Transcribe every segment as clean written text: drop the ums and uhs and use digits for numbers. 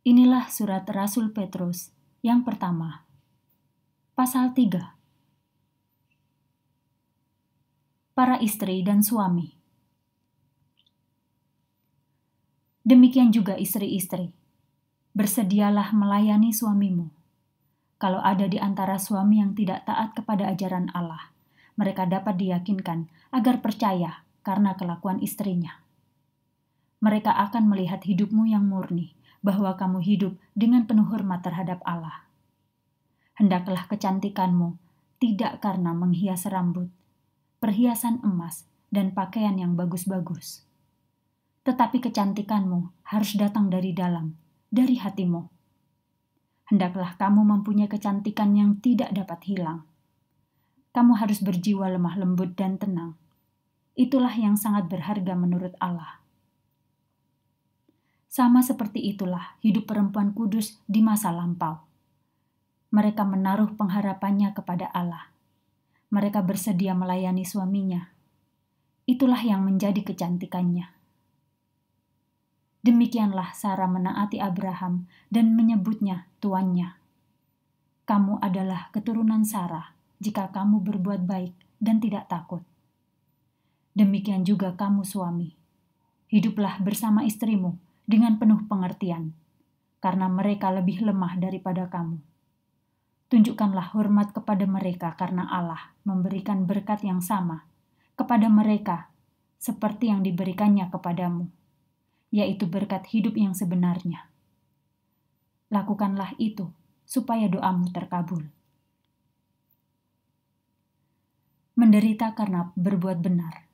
Inilah surat Rasul Petrus yang pertama, pasal 3. Para istri dan suami. Demikian juga istri-istri, bersedialah melayani suamimu. Kalau ada di antara suami yang tidak taat kepada ajaran Allah, mereka dapat diyakinkan agar percaya karena kelakuan istrinya. Mereka akan melihat hidupmu yang murni, bahwa kamu hidup dengan penuh hormat terhadap Allah. Hendaklah kecantikanmu tidak karena menghias rambut, perhiasan emas, dan pakaian yang bagus-bagus. Tetapi kecantikanmu harus datang dari dalam, dari hatimu. Hendaklah kamu mempunyai kecantikan yang tidak dapat hilang. Kamu harus berjiwa lemah lembut dan tenang. Itulah yang sangat berharga menurut Allah. Sama seperti itulah hidup perempuan kudus di masa lampau. Mereka menaruh pengharapannya kepada Allah. Mereka bersedia melayani suaminya. Itulah yang menjadi kecantikannya. Demikianlah Sarah menaati Abraham dan menyebutnya tuannya. Kamu adalah keturunan Sarah jika kamu berbuat baik dan tidak takut. Demikian juga kamu suami. Hiduplah bersama istrimu dengan penuh pengertian, karena mereka lebih lemah daripada kamu. Tunjukkanlah hormat kepada mereka karena Allah memberikan berkat yang sama kepada mereka seperti yang diberikannya kepadamu, yaitu berkat hidup yang sebenarnya. Lakukanlah itu supaya doamu terkabul. Menderita karena berbuat benar.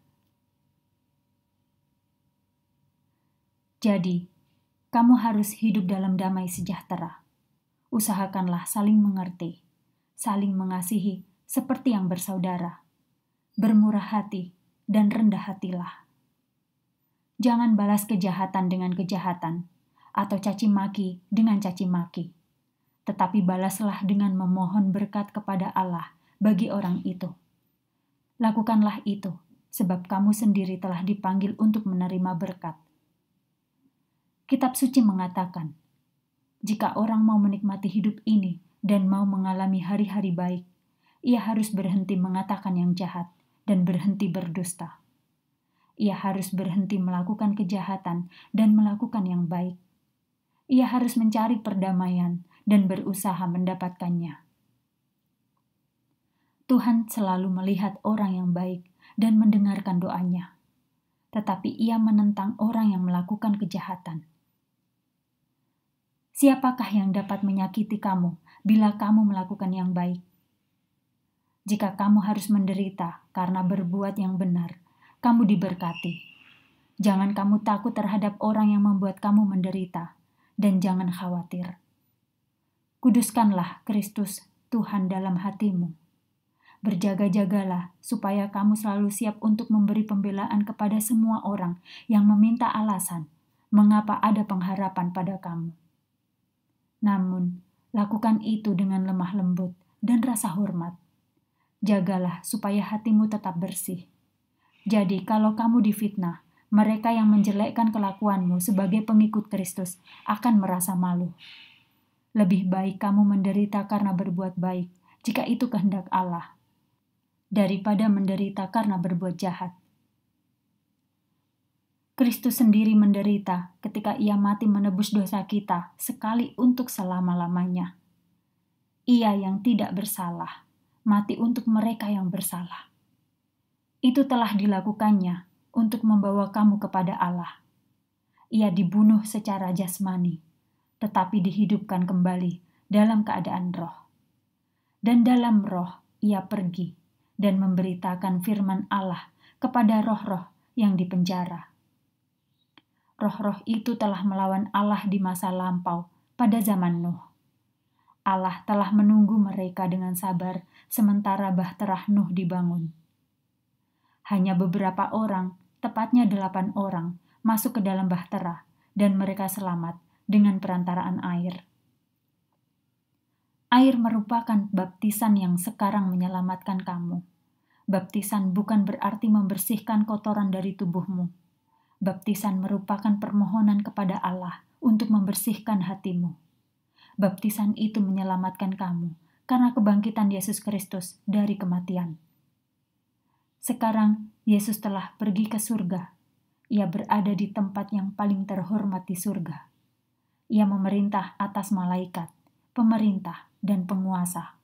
Jadi, kamu harus hidup dalam damai sejahtera. Usahakanlah saling mengerti, saling mengasihi seperti yang bersaudara. Bermurah hati dan rendah hatilah. Jangan balas kejahatan dengan kejahatan, atau caci maki dengan caci maki. Tetapi balaslah dengan memohon berkat kepada Allah bagi orang itu. Lakukanlah itu, sebab kamu sendiri telah dipanggil untuk menerima berkat. Kitab suci mengatakan, jika orang mau menikmati hidup ini dan mau mengalami hari-hari baik, ia harus berhenti mengatakan yang jahat dan berhenti berdusta. Ia harus berhenti melakukan kejahatan dan melakukan yang baik. Ia harus mencari perdamaian dan berusaha mendapatkannya. Tuhan selalu melihat orang yang baik dan mendengarkan doanya, tetapi Ia menentang orang yang melakukan kejahatan. Siapakah yang dapat menyakiti kamu bila kamu melakukan yang baik? Jika kamu harus menderita karena berbuat yang benar, kamu diberkati. Jangan kamu takut terhadap orang yang membuat kamu menderita, dan jangan khawatir. Kuduskanlah Kristus Tuhan dalam hatimu. Berjaga-jagalah supaya kamu selalu siap untuk memberi pembelaan kepada semua orang yang meminta alasan mengapa ada pengharapan pada kamu. Namun, lakukan itu dengan lemah lembut dan rasa hormat. Jagalah supaya hatimu tetap bersih. Jadi, kalau kamu difitnah, mereka yang menjelekkan kelakuanmu sebagai pengikut Kristus akan merasa malu. Lebih baik kamu menderita karena berbuat baik, jika itu kehendak Allah, daripada menderita karena berbuat jahat. Kristus sendiri menderita ketika Ia mati menebus dosa kita sekali untuk selama-lamanya. Ia yang tidak bersalah, mati untuk mereka yang bersalah. Itu telah dilakukannya untuk membawa kamu kepada Allah. Ia dibunuh secara jasmani, tetapi dihidupkan kembali dalam keadaan roh. Dan dalam roh Ia pergi dan memberitakan firman Allah kepada roh-roh yang dipenjara. Roh-roh itu telah melawan Allah di masa lampau pada zaman Nuh. Allah telah menunggu mereka dengan sabar sementara bahtera Nuh dibangun. Hanya beberapa orang, tepatnya 8 orang, masuk ke dalam bahtera dan mereka selamat dengan perantaraan air. Air merupakan baptisan yang sekarang menyelamatkan kamu. Baptisan bukan berarti membersihkan kotoran dari tubuhmu. Baptisan merupakan permohonan kepada Allah untuk membersihkan hatimu. Baptisan itu menyelamatkan kamu karena kebangkitan Yesus Kristus dari kematian. Sekarang Yesus telah pergi ke surga. Ia berada di tempat yang paling terhormat di surga. Ia memerintah atas malaikat, pemerintah, dan penguasa.